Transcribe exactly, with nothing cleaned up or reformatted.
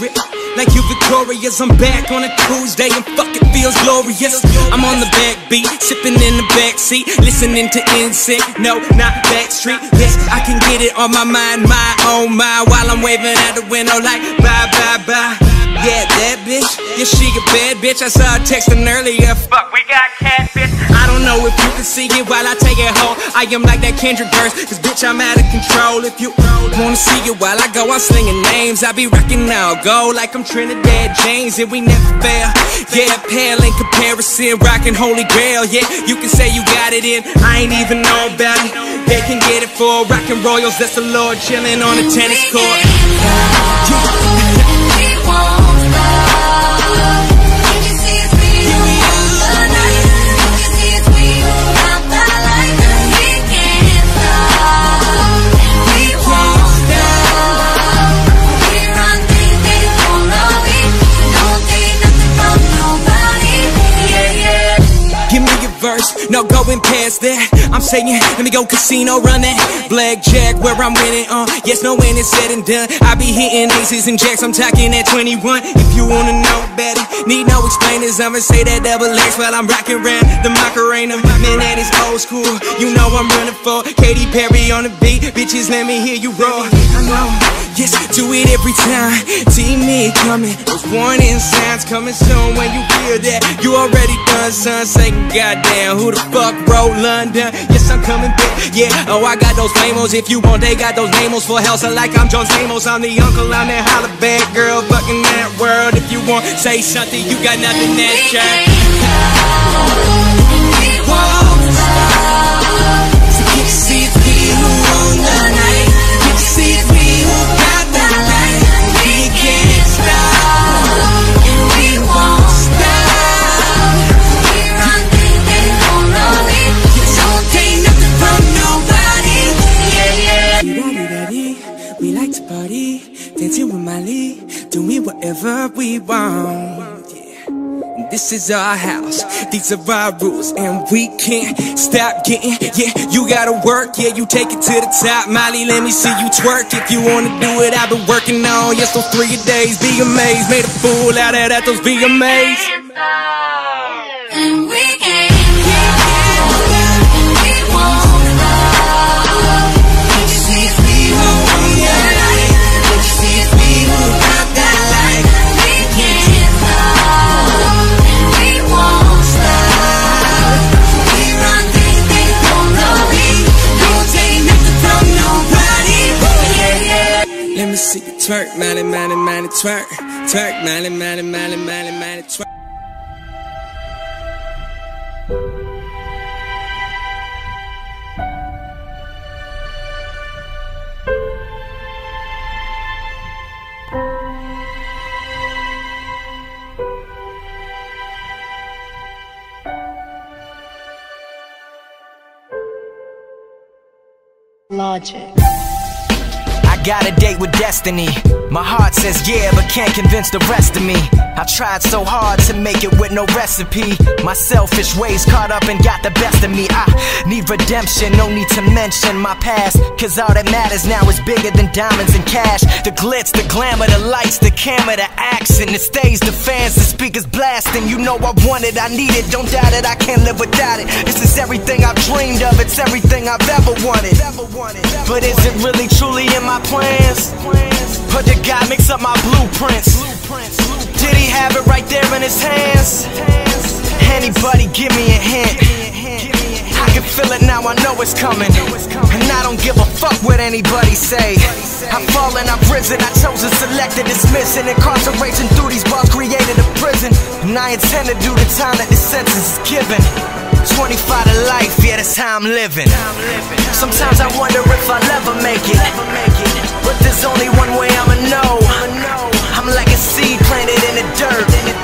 grip. Like you victorious, I'm back on a Tuesday and fuck it feels glorious. I'm on the backbeat, sipping in the backseat, listening to N Sync, no, not Backstreet. Yes, I can get it on my mind, my own mind, while I'm waving out the window like bye, bye, bye. Yeah, that bitch, yeah, she a bad bitch. I saw her texting earlier, fuck, we got catfish. I don't know if you can see it while I take it home. I am like that Kendrick verse, cause bitch, I'm out of control. If you wanna see it while I go, I'm slinging names. I be rocking now, go like I'm Trinidad James, and we never fail. Yeah, pale in comparison, rocking Holy Grail. Yeah, you can say you got it in, I ain't even know about it. They can get it for rockin' royals, that's the Lord chillin' on the tennis court. No going past that, I'm saying, let me go casino, run that blackjack where I'm winning, uh, yes, no when it's said and done. I be hitting aces and jacks, I'm talking at twenty-one. If you wanna know about it, need no explainers, I'ma say that double X while I'm rocking around the Macarena. Man, that is old school, you know I'm running for Katy Perry on the beat, bitches let me hear you roar. I know, yes, do it every time, team me coming, those warning signs coming soon. When you hear that, you already done, son, say goddamn, who the fuck bro London? Yes, I'm coming back, yeah, oh I got those famos. If you want, they got those namos for house. I like I'm John Stamos, I'm the uncle, I'm that holla bad girl, fucking that world. If you want, say something, you got nothing that shine. So you see it's me who own the night, you see it's me who got the light. We can't stop, and we won't stop. We run things, they don't know it. Don't take nothing from nobody. Yeah, yeah. We like to party, dancing with Molly, doing whatever we want. Yeah. This is our house, these are our rules, and we can't stop getting. Yeah, you gotta work, yeah, you take it to the top. Molly, let me see you twerk. If you wanna do it, I've been working on, yes, those three days. Be amazed, made a fool out of that, those be amazed. And we can't. Let me see you twerk, Molly, Molly, Molly, twerk, twerk, Molly, Molly, Molly, Molly, Molly, twerk. Logic. Got a date with destiny. My heart says yeah, but can't convince the rest of me. I tried so hard to make it with no recipe. My selfish ways caught up and got the best of me. I need redemption, no need to mention my past, cause all that matters now is bigger than diamonds and cash. The glitz, the glamour, the lights, the camera, the action, the stage, the fans, the speakers blasting. You know I want it, I need it, don't doubt it, I can't live without it. This is everything I've dreamed of, it's everything I've ever wanted. But is it really truly in my plans? But the guy mix up my blueprints. Did he have it right there in his hands? Anybody give me a hint? I can feel it now, I know it's coming, and I don't give a fuck what anybody say. I've fallen, I've risen, I chose to select and dismiss, and incarceration through these bars created a prison. And I intend to do the time that this sentence is given. Twenty-five to life, yeah, that's how I'm living. Sometimes I wonder if I'll ever make it, but there's only one way I'ma know. I'm like a seed planted in the dirt.